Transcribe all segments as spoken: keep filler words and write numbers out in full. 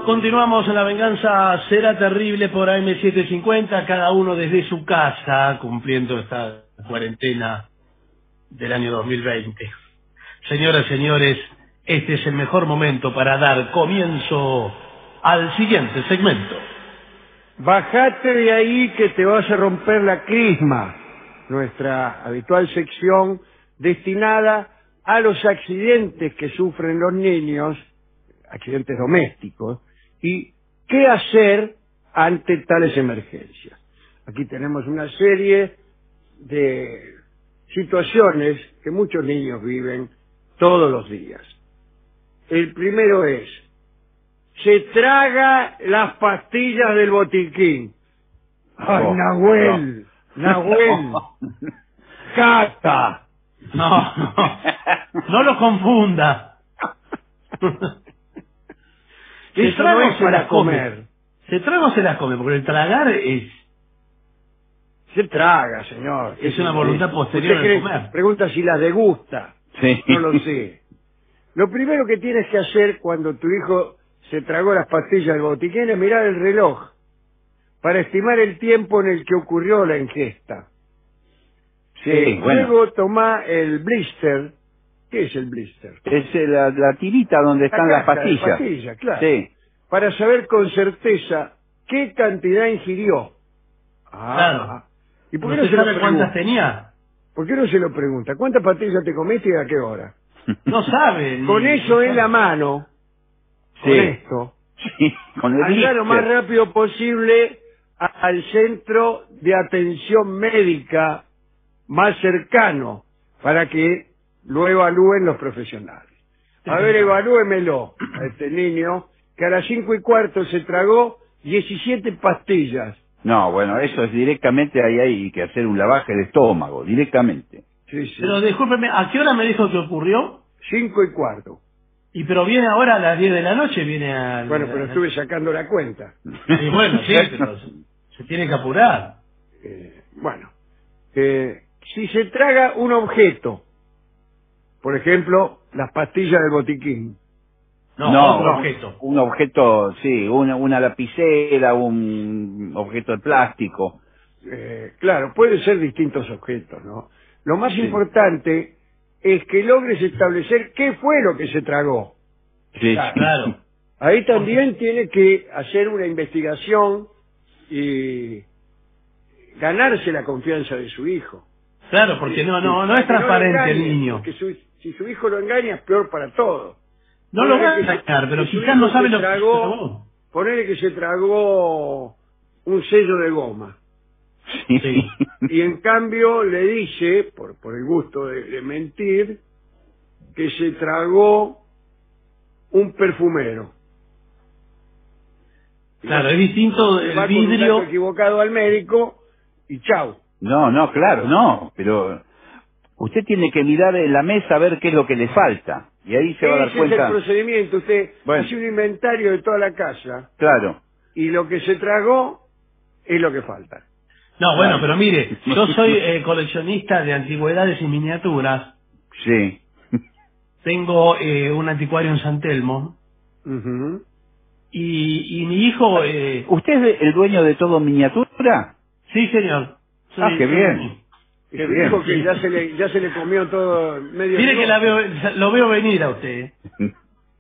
Continuamos en La Venganza Será Terrible por A M setecientos cincuenta, cada uno desde su casa, cumpliendo esta cuarentena del año dos mil veinte. Señoras y señores, este es el mejor momento para dar comienzo al siguiente segmento. Bajate de ahí que te vas a romper la crisma, nuestra habitual sección destinada a los accidentes que sufren los niños, accidentes domésticos, y qué hacer ante tales emergencias. Aquí tenemos una serie de situaciones que muchos niños viven todos los días. El primero es, se traga las pastillas del botiquín. ¡Ay, Oh, Nahuel! no. ¡Nahuel! ¡Cata! No, no, no lo confunda. ¿Qué Eso no es se para las come? comer. Se traga o se las come, porque el tragar es, Se traga, señor. es una voluntad ¿Usted posterior al cree- comer. Pregunta si las degusta. Sí. No lo sé. Lo primero que tienes que hacer cuando tu hijo se tragó las pastillas del botiquín es mirar el reloj para estimar el tiempo en el que ocurrió la ingesta. Sí, Eh, bueno. Luego toma el blister. ¿Qué es el blister? Es eh, la, la tirita donde están La las caja de pastillas. pastillas, claro. Sí. Para saber con certeza qué cantidad ingirió. Ah, Claro. ¿Y por qué no ¿Usted se lo sabe cuántas pregunta? tenía? ¿Por qué no se lo pregunta? ¿Cuántas pastillas te comiste y a qué hora? No sabe. ni- Con eso no en sabe. la mano, con Sí. esto, Sí, con el anda lo más blister. rápido posible a- al centro de atención médica más cercano para que lo evalúen los profesionales. A ver, evalúemelo a este niño que a las cinco y cuarto se tragó diecisiete pastillas. No, bueno, eso es directamente, ahí hay que hacer un lavaje de estómago, directamente. Sí, sí. Pero discúlpeme, ¿a qué hora me dijo que ocurrió? Cinco y cuarto. Y pero viene ahora a las diez de la noche, viene a... Bueno, pero estuve sacando la cuenta. Y bueno, sí, pero se, se tiene que apurar. Eh, bueno, eh, si se traga un objeto, por ejemplo, las pastillas del botiquín, No, otro objeto. Un objeto, sí, una, una lapicera, un objeto de plástico. eh, claro, pueden ser distintos objetos, ¿no? Lo más Sí. importante es que logres establecer qué fue lo que se tragó. Sí, Ah, claro. Ahí también tiene que hacer una investigación y ganarse la confianza de su hijo. Claro, porque no, no, no es Que lo transparente el engañe, niño. porque su- si su hijo lo engaña es peor para todos. No lo va a Ponele que se- engañar, pero que su quizás hijo no sabe se lo que tragó- se tragó. Ponele que se tragó un sello de goma. Sí. Sí. Y en cambio le dice, por, por el gusto de, de mentir, que se tragó un perfumero. Claro, es distinto Va el con un dato vidrio. equivocado al médico y chau. No, no, claro, no, pero usted tiene que mirar en la mesa a ver qué es lo que le falta. Y ahí se va a dar Ese es el cuenta. procedimiento. Usted Bueno. hace un inventario de toda la casa Claro. y lo que se tragó es lo que falta. No, bueno, Claro. pero mire, yo soy eh, coleccionista de antigüedades y miniaturas. Sí. Tengo eh, un anticuario en San Telmo. Ujú. Y, y mi hijo... Eh, ¿Usted es el dueño de todo miniatura? sí, señor. Soy- Ah, qué soy- bien. Y Qué su bien. hijo que Sí. ya se le ya se le comió todo medio. Mire que negocio. la veo, lo veo venir a usted. ¿eh?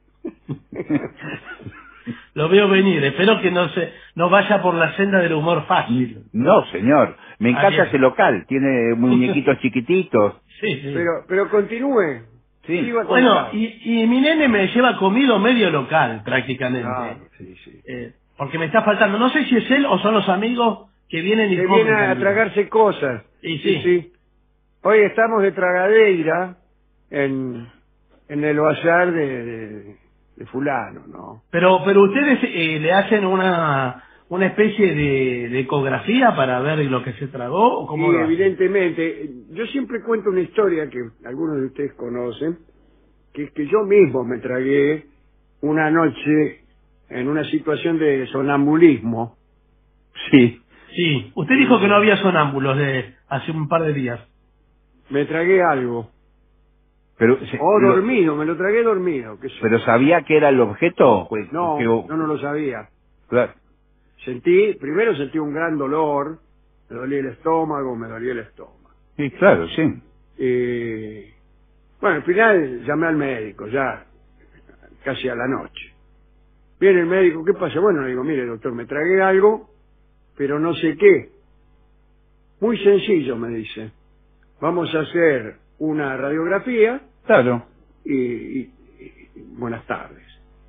Lo veo venir. Espero que no se no vaya por la senda del humor fácil. No, señor. Me Ah, encanta bien. ese local. Tiene muñequitos chiquititos. Sí, sí. Pero pero continúe. Sí. Iba a Bueno, contar. y, y mi nene me lleva comido medio local, prácticamente. Ah, sí, sí. Eh, porque me está faltando. No sé si es él o son los amigos que vienen y Que comen viene a también. tragarse cosas. Y sí. Hoy estamos de tragadeira en, en el bazar de, de, de fulano, ¿no? Pero pero ustedes eh, le hacen una una especie de, de ecografía para ver lo que se tragó o cómo Y lo hacen? evidentemente, yo siempre cuento una historia que algunos de ustedes conocen, que es que yo mismo me tragué una noche en una situación de sonambulismo. Sí. Sí. Usted dijo que no había sonámbulos de hace un par de días. Me tragué algo. Pero, se- O lo- dormido, me lo tragué dormido. Que pero ¿sabía que era el objeto? Pues, no, que- no, no lo sabía. Claro. Sentí, primero sentí un gran dolor, me dolía el estómago, me dolía el estómago. Sí, claro, sí. Eh, bueno, al final llamé al médico, ya casi a la noche. Viene el médico, ¿qué pasa? Bueno, le digo, mire doctor, me tragué algo, pero no sé qué. Muy sencillo, me dice. Vamos a hacer una radiografía Claro. y, y- y buenas tardes.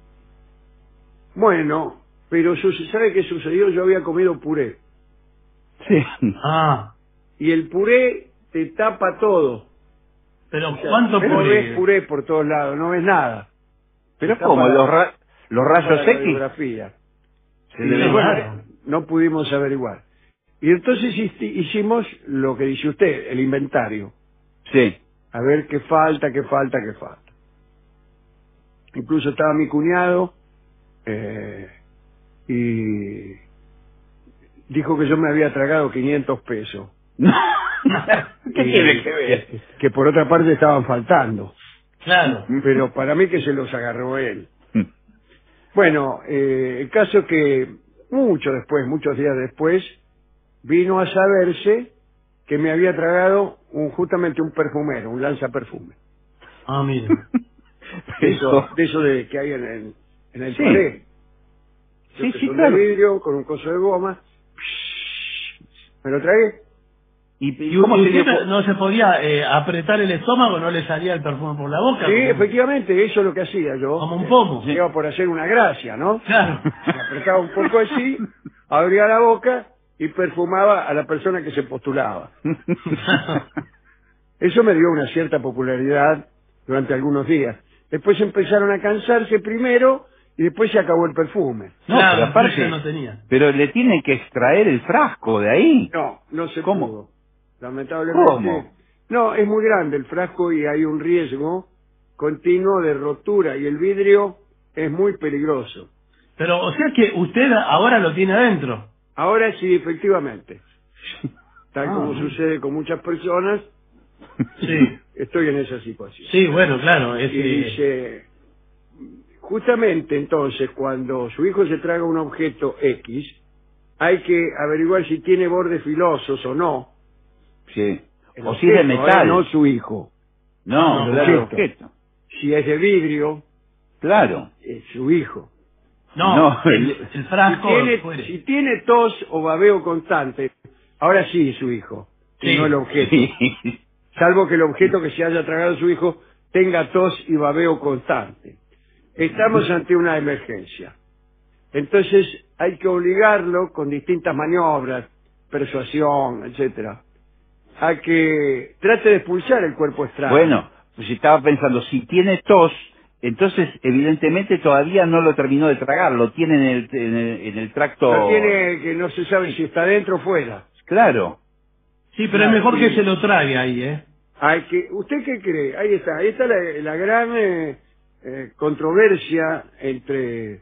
Bueno, pero su- ¿sabe qué sucedió? Yo había comido puré. Sí. Ah, Y el puré te tapa todo. pero O sea, ¿cuánto no puré? ves puré por todos lados, no ves nada. Pero Está ¿cómo? para- ¿Los, ra- los Para rayos la X? radiografía. Se Y le ven. bueno, Claro. no pudimos averiguar. Y entonces histi- hicimos lo que dice usted, el inventario. Sí. A ver qué falta, qué falta, qué falta. Incluso estaba mi cuñado eh, y dijo que yo me había tragado quinientos pesos. ¿Qué Y- tiene que ver? Que por otra parte estaban faltando. Claro. Pero para mí que se los agarró él. Bueno, eh, el caso es que mucho después, muchos días después, vino a saberse que me había tragado un, justamente un perfumero, un lanzaperfume. Ah, mira. De eso, de eso de que hay en el, en el Sí. palé. Sí, Que sí, son claro. de vidrio con un coso de goma. Me lo tragué. ¿Y, ¿Y cómo se usted dio cu- no se podía eh, apretar el estómago, no le salía el perfume por la boca? Sí, como, efectivamente, eso es lo que hacía yo. como un pomo. Iba por hacer una gracia, ¿no? Claro. Me apretaba un poco así, abría la boca y perfumaba a la persona que se postulaba. Eso me dio una cierta popularidad durante algunos días. Después empezaron a cansarse primero y después se acabó el perfume. No, Claro, pero aparte, yo no tenía. pero le tienen que extraer el frasco de ahí. No, no se ¿Cómo? pudo. Lamentablemente. ¿Cómo? No, es muy grande el frasco y hay un riesgo continuo de rotura y el vidrio es muy peligroso. Pero, o sea que usted ahora lo tiene adentro. Ahora sí, efectivamente. Tal Ah, como bueno. sucede con muchas personas, Sí. estoy en esa situación. Sí, bueno, claro. Es, Y eh, dice, justamente entonces, cuando su hijo se traga un objeto X, hay que averiguar si tiene bordes filosos o no. Sí. El O si es de objeto, metal. ¿eh? No su hijo. No, No, claro, el objeto. objeto. Si es de vidrio, Claro. es su hijo. no, no, el, el- el frasco. Si tiene, fuere. si tiene tos o babeo constante, ahora sí es su hijo, y Sí. no el objeto. Sí. Salvo que el objeto que se haya tragado su hijo tenga tos y babeo constante. Estamos ante una emergencia. Entonces hay que obligarlo con distintas maniobras, persuasión, etcétera, a que trate de expulsar el cuerpo extraño. Bueno, pues estaba pensando, si tiene tos, entonces evidentemente todavía no lo terminó de tragar, lo tiene en el, en el, en el tracto... No tiene, que no se sabe si está dentro o fuera. Claro. Sí, pero es mejor que se lo trague ahí, ¿eh? Hay que, ¿usted qué cree? Ahí está, ahí está la, la gran eh, eh, controversia entre eh,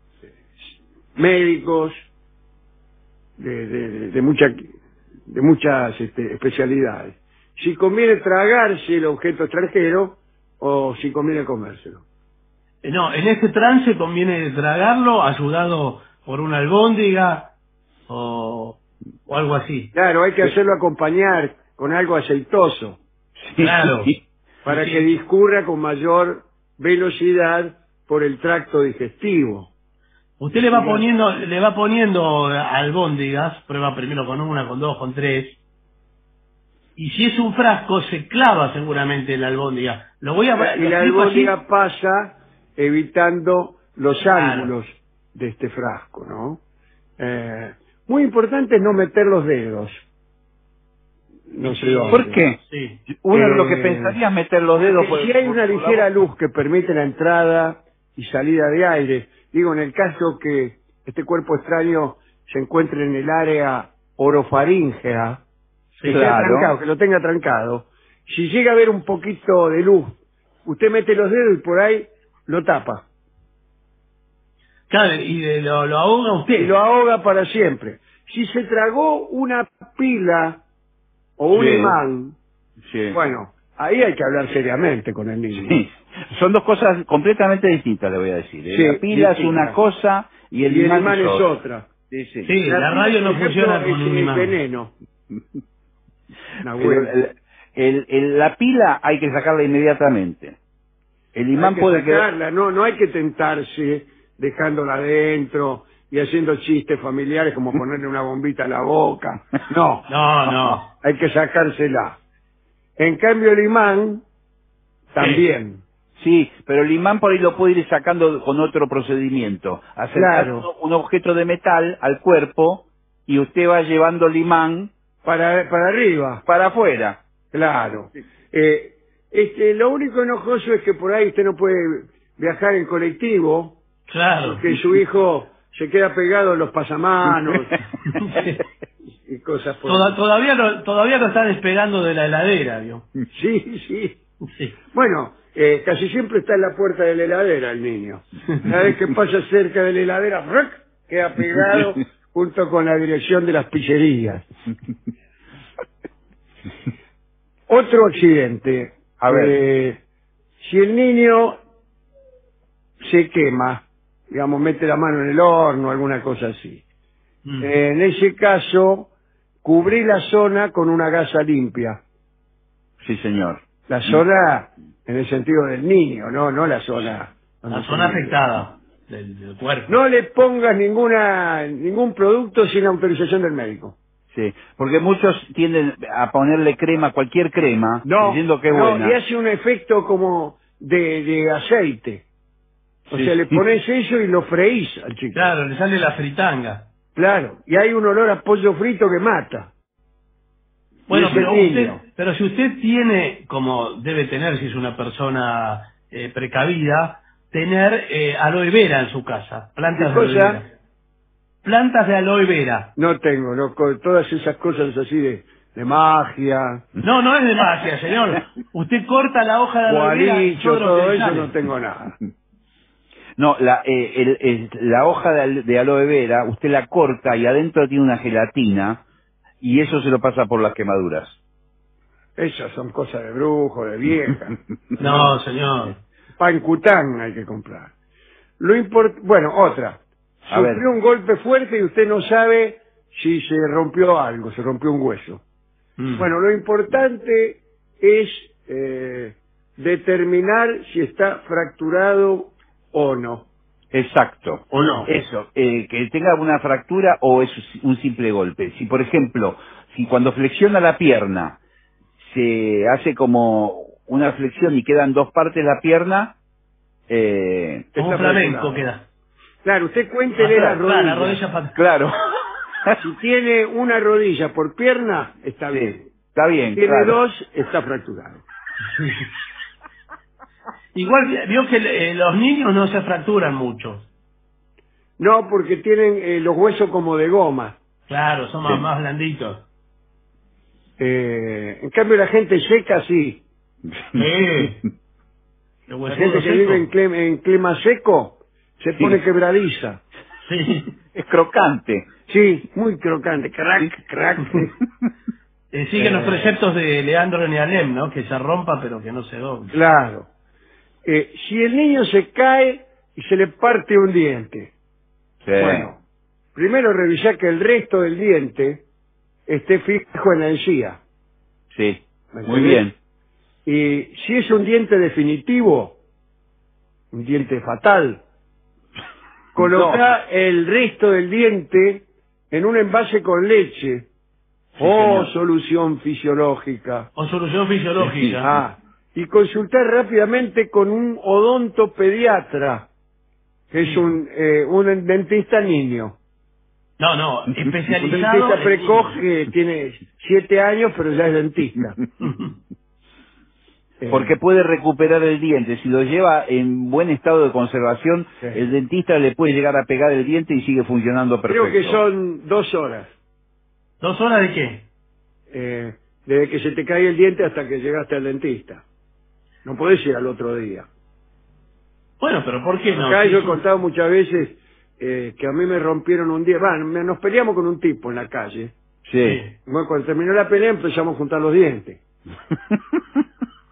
médicos de, de, de, de mucha- de muchas este, especialidades. Si conviene tragarse el objeto extranjero o si conviene comérselo. Eh, No, en este trance conviene tragarlo ayudado por una albóndiga o, o algo así. Claro, hay que hacerlo acompañar con algo aceitoso Sí. Claro. para Sí. que discurra con mayor velocidad por el tracto digestivo. Usted le va poniendo, le va poniendo albóndigas, prueba primero con una, con dos, con tres, y si es un frasco se clava seguramente en la albóndiga. Lo voy a Y la lo explico así. albóndiga pasa evitando los Claro. ángulos de este frasco, ¿no? Eh, muy importante es no meter los dedos. No sé dónde. ¿Por qué? Sí. Uno de lo que Eh, pensaría es meter los dedos por Si el- hay por- una por la ligera boca. luz que permite la entrada y salida de aire, digo, en el caso que este cuerpo extraño se encuentre en el área orofaríngea, que, Sí, sea claro. trancado, que lo tenga trancado, si llega a haber un poquito de luz, usted mete los dedos y por ahí lo tapa. Claro, y de- lo, lo ahoga usted. Y lo ahoga para siempre. Si se tragó una pila o un Sí. imán, Sí. bueno, ahí hay que hablar seriamente con el niño. Sí. Son dos cosas completamente distintas, le voy a decir. ¿eh? Sí, la pila distinta. es una cosa y el Y el imán, imán es, es otra. otra. Sí, sí. Sí, la, radio pila, no por funciona ejemplo, con es un el imán. veneno. Una Pero buena. el- el- el- la pila hay que sacarla inmediatamente. El imán Hay que puede quedar... sacarla, no, no hay que tentarse dejándola adentro y haciendo chistes familiares como ponerle una bombita a la boca. No, No, no. hay que sacársela. En cambio el imán también. Sí, pero el imán por ahí lo puede ir sacando con otro procedimiento. Acercar Claro. un objeto de metal al cuerpo y usted va llevando el imán Para, para arriba, para afuera. claro. Eh, este, lo único enojoso es que por ahí usted no puede viajar en colectivo, Claro. que su hijo se queda pegado en los pasamanos y cosas por Toda- ahí. todavía, lo, todavía lo está despegando de la heladera, ¿vio? Sí, sí. Sí. Bueno, eh, casi siempre está en la puerta de la heladera el niño. Cada vez que pasa cerca de la heladera, ¡ruc!, queda pegado junto con la dirección de las pizzerías. Otro accidente. A ver. Eh, si el niño se quema, digamos, mete la mano en el horno, alguna cosa así. Mm. Eh, en ese caso, cubrí la zona con una gasa limpia. Sí, señor. La zona en el sentido del niño, no, no la zona. donde La se zona vive. afectada del, del cuerpo. No le pongas ninguna ningún producto sin autorización del médico. Sí, porque muchos tienden a ponerle crema, cualquier crema, diciendo que es no, buena. y hace un efecto como de, de aceite. O Sí. sea, le pones eso y lo freís al chico. Claro, le sale la fritanga. Claro, y hay un olor a pollo frito que mata. Bueno, Y ese pero, niño. usted, pero si usted tiene, como debe tener si es una persona eh, precavida, tener eh, aloe vera en su casa. Plantas ¿Qué de aloe cosa? vera. Plantas de aloe vera. No tengo, no, con todas esas cosas así de, de magia, No, no es de magia, señor. Usted corta la hoja de aloe vera y gualicho, todo lo todo que le eso sale. no tengo nada. No, la, eh, el- el- la hoja de, al- de aloe vera, usted la corta y adentro tiene una gelatina y eso se lo pasa por las quemaduras. Esas son cosas de brujo, de vieja. No, señor. Pancután hay que comprar. Lo import... Bueno, otra. A ver. Sufrió un golpe fuerte y usted no sabe si se rompió algo, se rompió un hueso. Mm. Bueno, lo importante es eh, determinar si está fracturado o no. Exacto. ¿O no? Eso, eh, que tenga una fractura o es un simple golpe. Si, por ejemplo, si cuando flexiona la pierna se hace como una flexión y quedan dos partes la pierna, eh, Como Está flamenco fracturado. queda. Claro, usted cuéntele las Atrás, rodillas. la rodilla pat- claro. Si tiene una rodilla por pierna, está bien. Sí, está bien, Si tiene claro. dos, está fracturado. Igual vi- vio que eh, los niños no se fracturan mucho. No, porque tienen eh, los huesos como de goma. Claro, son más, Sí. más blanditos. Eh, en cambio, la gente seca, sí. Sí. Los La huesudos gente que secos. vive en clima, en clima seco se Sí. pone quebradiza. Sí. Es crocante. Sí, muy crocante. Crack, crack. Eh, siguen los Eh. preceptos de Leandro Nealem, ¿no? Que se rompa pero que no se doble. Claro. Eh, si el niño se cae y se le parte un diente, Sí. bueno, primero revisar que el resto del diente esté fijo en la encía. Sí. ¿Me Muy entendés? bien. Y si es un diente definitivo, un diente fatal, coloca el resto del diente en un envase con leche o señor. solución fisiológica. O solución fisiológica. Ah, y consultar rápidamente con un odontopediatra, que es un, eh, un dentista niño. No, no, Un especializado. dentista en precoz niños. que tiene siete años, pero ya es dentista. Eh, Porque puede recuperar el diente. Si lo lleva en buen estado de conservación, Sí. el dentista le puede llegar a pegar el diente y sigue funcionando perfecto. creo que son dos horas. ¿Dos horas de qué? eh, desde que se te cae el diente hasta que llegaste al dentista. No podés ir al otro día. Bueno, pero ¿por qué no? Acá Sí, yo he sí. contado muchas veces eh, que a mí me rompieron un día. Bueno, me- nos peleamos con un tipo en la calle. Sí. Sí. Bueno, cuando terminó la pelea empezamos a juntar los dientes.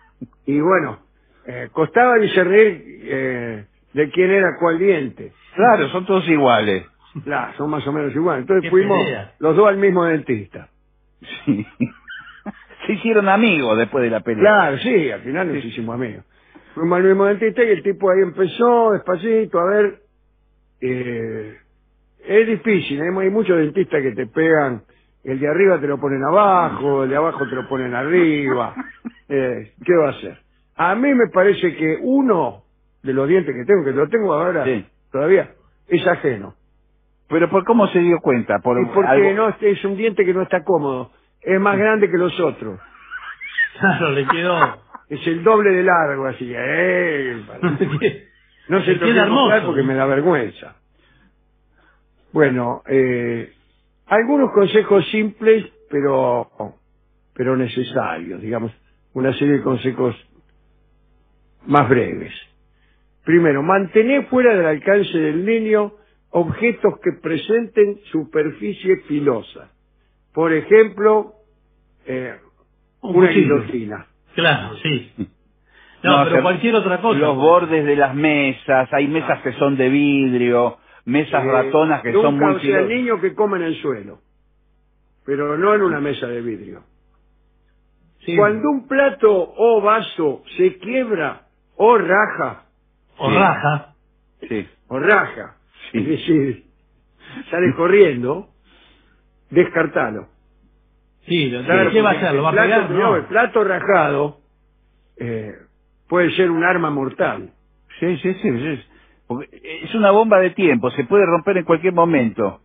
Y bueno, eh, costaba discernir eh, de quién era cuál diente. Claro, son todos iguales. Claro, son más o menos iguales. Entonces Qué fuimos pelea. los dos al mismo dentista. Sí. Se hicieron amigos después de la pelea. Claro, sí, al final nos hicimos amigos. Fuimos al mismo dentista y el tipo ahí empezó despacito a ver. Eh, es difícil, ¿eh? Hay muchos dentistas que te pegan, el de arriba te lo ponen abajo, el de abajo te lo ponen arriba. Eh, ¿Qué va a hacer? A mí me parece que uno de los dientes que tengo, que lo tengo ahora Sí. todavía, es ajeno. Pero ¿por cómo se dio cuenta? Por Y porque algo- no es un diente que no está cómodo, es más grande que los otros. Claro, le quedó. Es el doble de largo, así. Eh, no se Le lo queda quiero mostrar hermoso. porque me da vergüenza. Bueno, eh, algunos consejos simples, pero, pero necesarios, digamos, una serie de consejos más breves. Primero, mantener fuera del alcance del niño objetos que presenten superficie pilosa. Por ejemplo, eh, Un una cuchillo. guillotina. Claro, sí. No, No, pero se- cualquier otra cosa. Los bordes de las mesas, hay mesas que son de vidrio, mesas Eh, ratonas que nunca, son muy o sea, el filosas. niño que come en el suelo, pero no en una mesa de vidrio. Sí. Cuando un plato o vaso se quiebra o raja, O Sí. raja. Sí. o raja, Sí. es decir, sale corriendo, descartalo. Sí, lo- Claro, ¿qué va a porque hacer? ¿Lo va a el plato, pegar? no, No. el plato rajado eh, puede ser un arma mortal. Sí, sí, sí, sí. Porque es una bomba de tiempo, se puede romper en cualquier momento.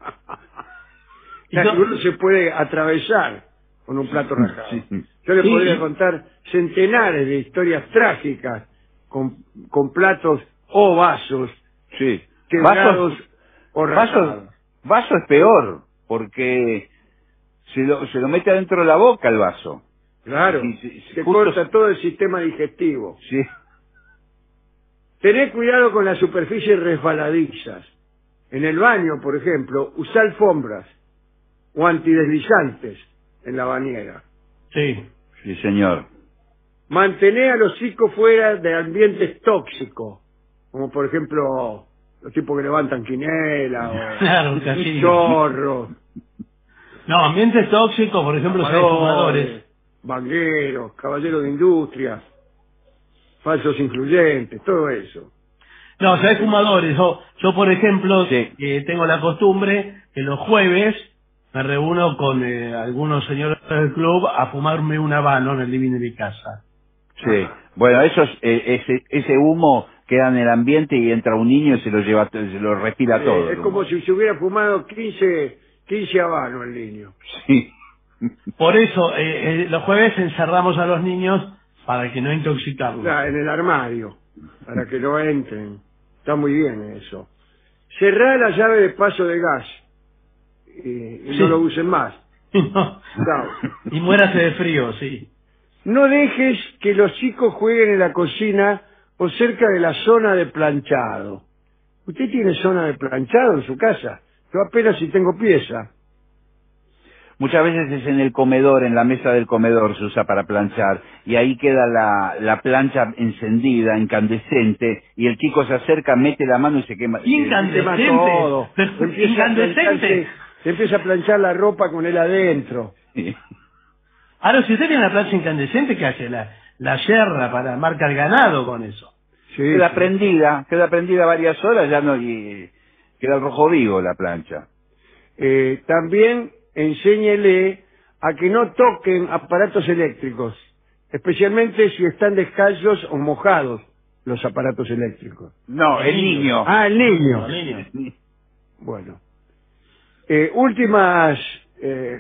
Y no- Uno se puede atravesar con un plato rajado. Sí. Yo le Sí, podría y- contar centenares de historias trágicas con, con platos o vasos Sí. quebrados Vasos, o rajados. vaso, vaso es peor, porque se lo, se lo mete adentro de la boca el vaso. Claro, Sí, sí, sí, se justo- corta todo el sistema digestivo. Sí. Tener cuidado con las superficies resbaladizas. En el baño, por ejemplo, usar alfombras o antideslizantes en la bañera. Sí. Sí, señor. Mantener a los chicos fuera de ambientes tóxicos, como por ejemplo los tipos que levantan quinela Claro, un o casino. chorros, No, ambientes tóxicos, por ejemplo, si hay fumadores. bangueros, caballeros de industria, falsos influyentes, todo eso. No, si hay fumadores. Yo, yo por ejemplo, Sí. eh, tengo la costumbre que los jueves me reúno con eh, algunos señores del club a fumarme un habano en el living de mi casa. Sí. Bueno, eso es, eh, ese, ese humo queda en el ambiente y entra un niño y se lo lleva, se lo respira Eh, todo. es el como humo. si se hubiera fumado quince, quince habanos el niño. Sí. Por eso, eh, eh, los jueves encerramos a los niños para que no intoxicarlos. Claro, en el armario, para que no entren. Está muy bien eso. Cerrar la llave de paso de gas y, y Sí. no lo usen más. No. Claro. Y muérase de frío, sí. No dejes que los chicos jueguen en la cocina o cerca de la zona de planchado. ¿Usted tiene zona de planchado en su casa? Yo apenas si tengo pieza. Muchas veces es en el comedor, en la mesa del comedor se usa para planchar y ahí queda la, la plancha encendida, incandescente y el chico se acerca, mete la mano y se quema. Incandescente. Se quema todo. Pero, Empieza a incandescente. plancharse- se empieza a planchar la ropa con él adentro. Sí. Ahora, si usted tiene una plancha incandescente, ¿qué hace? La, la yerra para marcar el ganado con eso. Sí, Queda sí. prendida, queda prendida varias horas, ya no, y queda al rojo vivo la plancha. Eh, también enséñele a que no toquen aparatos eléctricos, especialmente si están descalzos o mojados los aparatos eléctricos. No, el niño. Ah, el niño. Los niños. Bueno. Eh, últimas eh,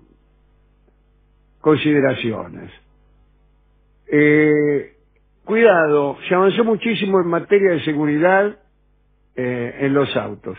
consideraciones. Eh, cuidado, se avanzó muchísimo en materia de seguridad eh, en los autos.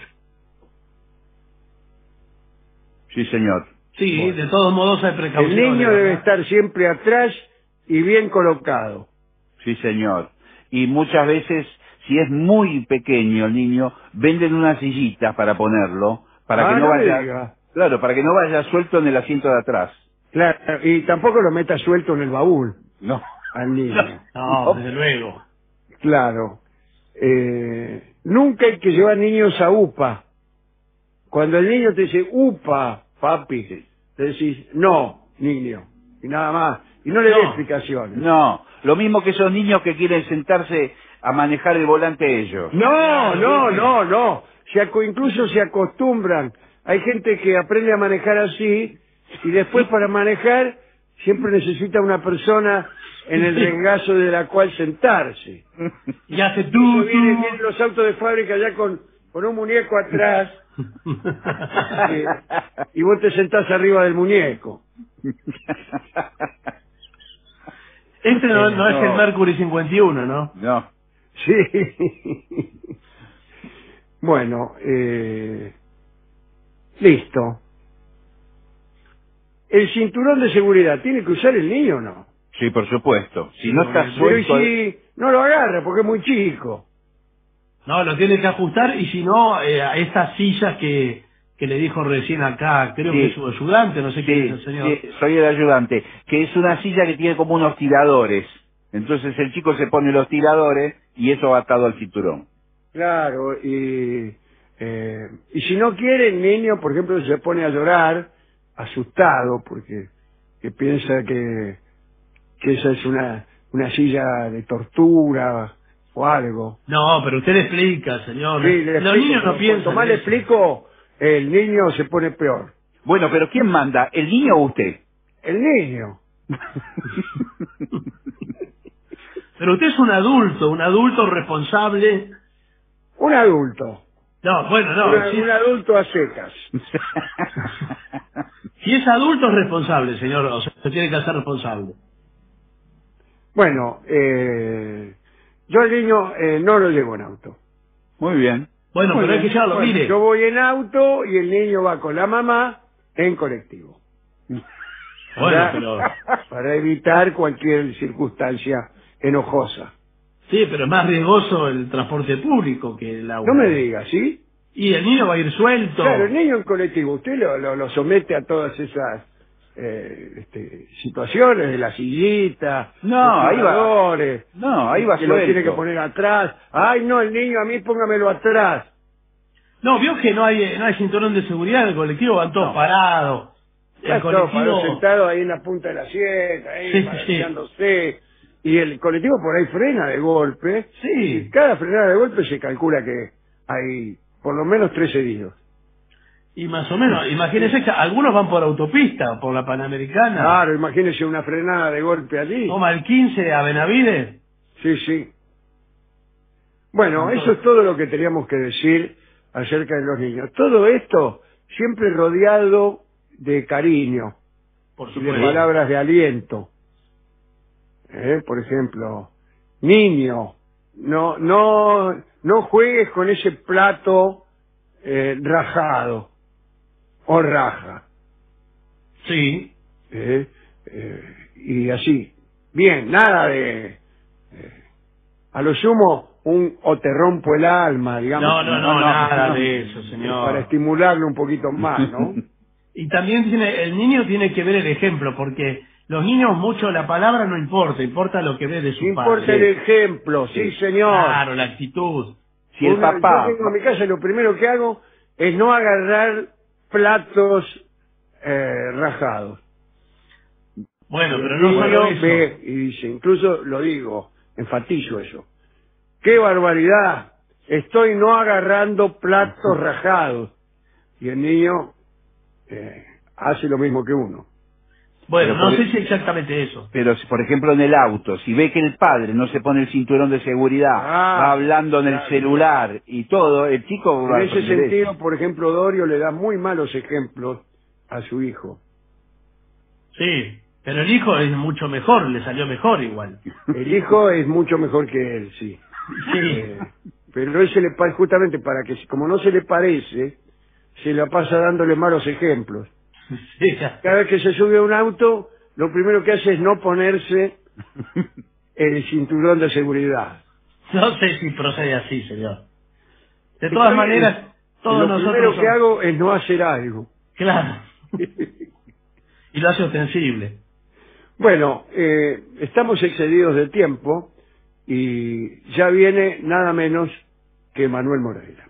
Sí, señor. Sí, de todos modos hay El precauciones. niño debe ¿verdad? estar siempre atrás y bien colocado. Sí, señor. Y muchas veces, si es muy pequeño el niño, venden unas sillitas para ponerlo, para Ah, que no no me vaya, diga. claro, para que no vaya suelto en el asiento de atrás. Claro, y tampoco lo meta suelto en el baúl. No. al niño. No, desde luego. Claro. Eh, nunca hay que llevar niños a UPA. Cuando el niño te dice, upa, papi, te decís, no, niño, y nada más. Y no le No. dé explicaciones. No, lo mismo que esos niños que quieren sentarse a manejar el volante ellos. No, no, no, no. Se aco- incluso se acostumbran. Hay gente que aprende a manejar así y después para manejar siempre necesita una persona en el regazo de la cual sentarse. Y hace Eso tú, vienen, tú. vienen los autos de fábrica ya con, con un muñeco atrás eh, y vos te sentás arriba del muñeco. Este no, no es No. el Mercury cincuenta y uno, ¿no? No. Sí. Bueno, eh, listo. ¿El cinturón de seguridad tiene que usar el niño o no? Sí, por supuesto. Si Sí, no está pero Pero y suelto... si no lo agarra porque es muy chico. No, lo tiene que ajustar y si no, eh, a estas sillas que, que le dijo recién acá, creo Sí. que es su ayudante, no sé quién es Sí, el señor. sí, soy el ayudante, que es una silla que tiene como unos tiradores. Entonces el chico se pone los tiradores y eso va atado al cinturón. Claro, y, eh, y si no quiere el niño, por ejemplo, se pone a llorar, asustado, porque que piensa que, que esa es una, una silla de tortura o algo. No, pero usted le explica, señor. Sí, le Los explico, niños no pero piensan. Cuanto más en le eso. explico, el niño se pone peor. Bueno, pero ¿quién manda? ¿El niño o usted? El niño. Pero usted es un adulto, un adulto responsable. Un adulto. No, bueno, no. Una- si, un adulto a secas. si es adulto es responsable, señor. O sea, se tiene que hacer responsable. Bueno, eh, yo al niño eh, no lo llevo en auto. Muy bien. Bueno, Muy pero hay bien. que llevarlo, Bueno, mire. yo voy en auto y el niño va con la mamá en colectivo. Bueno, para, pero... para evitar cualquier circunstancia enojosa. Sí, pero es más riesgoso el transporte público que el auto. No me diga, ¿sí? Y el niño va a ir suelto. Claro, el niño en colectivo, usted lo, lo, lo somete a todas esas eh, este, situaciones de la sillita, No, los ahí va. tiradores, No, ahí va que lo suelto. tiene que poner atrás. Ay, no, el niño, a mí póngamelo atrás. No, vio que no hay no hay cinturón de seguridad en el colectivo, van todos No. parados. Está El todo colectivo... parado sentado ahí en la punta de la sierra, ahí Sí, sí. balanceándose. Y el colectivo por ahí frena de golpe. Sí. Y cada frenada de golpe se calcula que hay por lo menos tres heridos. Y más o menos, imagínense que algunos van por autopista, por la Panamericana. Claro, imagínese una frenada de golpe allí. Toma el quince a Benavides. Sí, sí. Bueno, Entonces- eso es todo lo que teníamos que decir acerca de los niños. Todo esto siempre rodeado de cariño Por y de supuesto. palabras de aliento. ¿Eh? Por ejemplo, niño, no, no, no juegues con ese plato eh, rajado o raja. Sí. ¿Eh? Eh, y así. Bien, nada de... eh, a lo sumo, un o te rompo el alma, digamos. No, no, no, no, nada no. de eso, señor. Para estimularlo un poquito más, ¿no? Y también tiene, el niño tiene que ver el ejemplo, porque los niños mucho la palabra no importa, importa lo que ve de su No importa padre. el ejemplo, sí, señor. Claro, la actitud. Si el Una- papá... Yo tengo en mi casa, lo primero que hago es no agarrar platos eh, rajados. Bueno, pero El no niño solo eso. ve y dice, incluso lo digo, enfatizo eso. ¡Qué barbaridad! Estoy no agarrando platos rajados. Y el niño eh, hace lo mismo que uno. Bueno, Pero no por- sé si exactamente eso. Pero, si, por ejemplo, en el auto, si ve que el padre no se pone el cinturón de seguridad, Ah, va hablando en el claro. celular y todo, el chico va En a ese aprender eso. sentido, por ejemplo, Dorio le da muy malos ejemplos a su hijo. Sí, pero el hijo es mucho mejor, le salió mejor igual. El hijo es mucho mejor que él, sí. Sí. Eh, pero él se le pa- justamente para que, como no se le parece, se la pasa dándole malos ejemplos. Sí, ya. Cada vez que se sube a un auto, lo primero que hace es no ponerse el cinturón de seguridad. No sé si procede así, señor. De Está todas bien. maneras, todos Lo nosotros... primero que somos- hago es no hacer algo. Claro. Y lo hace ostensible. Bueno, eh, estamos excedidos de tiempo y ya viene nada menos que Manuel Moreira.